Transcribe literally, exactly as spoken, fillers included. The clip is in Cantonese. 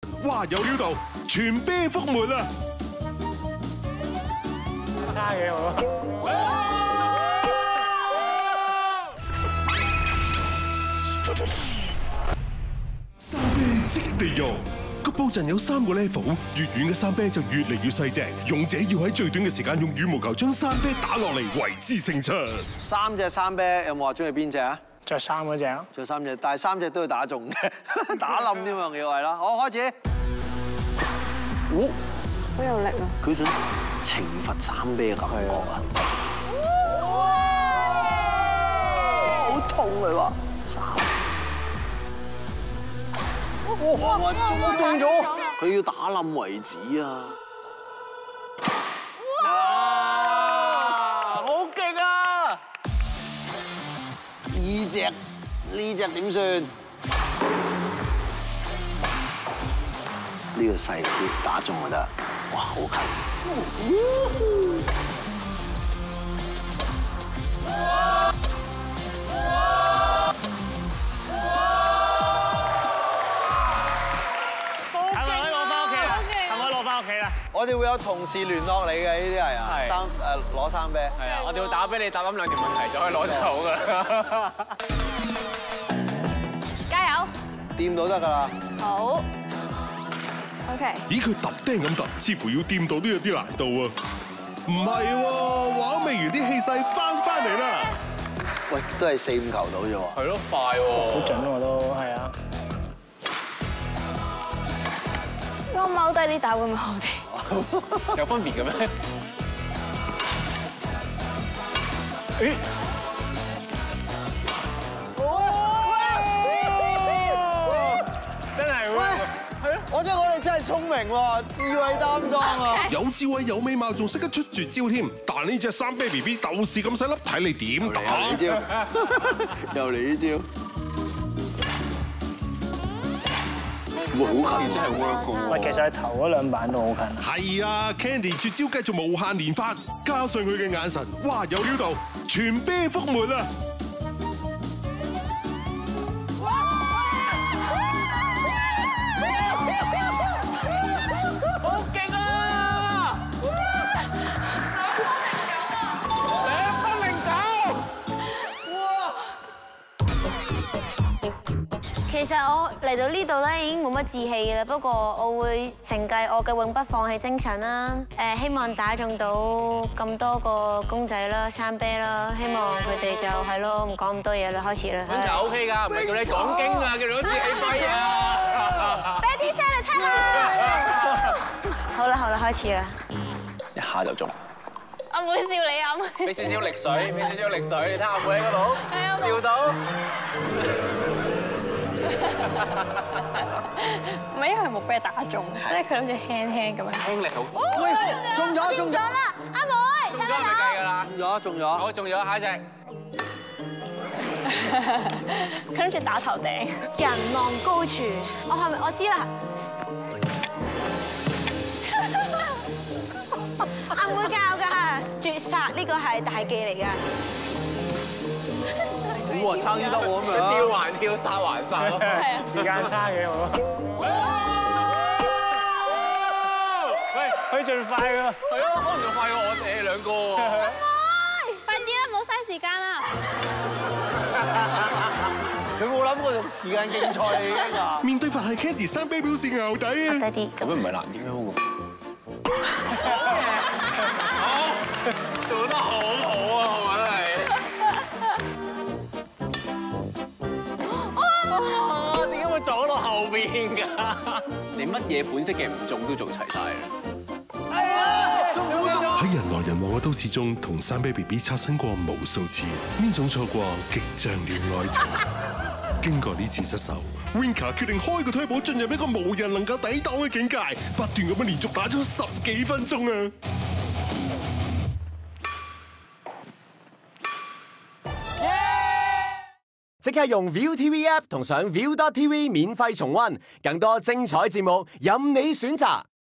哇有料到，全啤覆沒啊！ 差嘅我。 三啤即地獄，個布陣有三個 level， 越遠嘅三啤就越嚟越細隻，勇者要喺最短嘅時間用羽毛球將三啤打落嚟，為之勝出。 三隻三啤有冇話中意邊隻啊？ 着衫嗰隻啊？ 着三隻，但係三隻都要打中嘅，打冧添啊！要係啦，好開始。哦， 好有力啊！ 佢想懲罰三啤嘅感覺啊！好痛佢話。哇！哇！中中咗，佢要打冧為止啊！哇！好勁啊！二隻呢隻點算？呢個細力啲打中就得。哇！好近。我哋會有同事聯絡你嘅，呢啲係啊，三誒攞三啤。係啊，我哋會打俾你答啱兩條問題就可以攞走㗎啦。 加油！ 掂到得㗎啦。 好。OK。 咦，佢揼釘咁揼，似乎要掂到都有啲難度啊！唔係喎，玩未完啲氣勢翻返嚟啦。 喂，都係四五球到啫喎。係咯，快喎。 好準喎都，係啊。 我踎低啲打會唔會好啲？ 有分別嘅咩？誒！真係喎！係啊！ 我真係我哋真係聰明喎，智慧擔當啊！ 有智慧有美貌，仲識得出絕招添。但呢隻三啤 B B 就是咁細粒，睇你點打？ 又嚟呢招！哇，好近真係 work 㗎！ 喂，其實係頭嗰兩板都好近。 係啊 ，Candy 絕招繼續無限連發，加上佢嘅眼神，哇有料到，全啤覆沒啊！ 好勁啊！兩分零九！哇！ 其實我嚟到呢度咧已經冇乜志氣嘅啦，不過我會承繼我嘅永不放棄精神啦。誒，希望打中到咁多個公仔啦、三啤啦，希望佢哋就係咯，唔講咁多嘢啦，開始啦。 咁就 OK 㗎，唔係叫你講經啊，叫你好似起飛啊！ 俾啲聲嚟聽下。好啦好啦，開始啦。 一下就中。 阿妹笑你啊！ 俾少少力水，俾少少力水，你睇下阿妹喺嗰度笑到。 唔係因為冇俾打中，所以佢好似輕輕咁樣。 輕力好。喂，中咗中咗啦！阿妹， 中咗係咪計㗎啦？中咗中咗。好，中咗下一隻。 佢諗住打頭頂。人望高處，我係咪我知啦？阿妹教㗎，絕殺呢個係大忌嚟㗎。 哇！差啲得我咁樣，跳還跳，殺還殺咯。 係啊， 時間差嘅我。喂，佢仲快㗎。 係啊，可能仲快過我哋兩個喎。 阿妹，快啲啦，冇嘥時間啦。 佢冇諗過用時間競賽你㗎咋？ 面對佛系 Candy 三啤表示牛底啊！ 低啲。 咁樣唔係難啲咩？做得好好啊！我覺得係。點解會撞到後邊㗎？你乜嘢款式嘅唔中都做齊晒啦！係啊，中咗中咗！ 喺人來人往嘅都市中，同三啤 B B 擦身過無數次，呢種錯過極像了愛情。經過呢次失手 ，Winka 決定開個推保進入一個無人能夠抵擋嘅境界，不斷咁樣連續打咗十幾分鐘啊！ 即刻用 ViuTV App 同上 Viu dot T V 免費重溫，更多精彩節目任你選擇。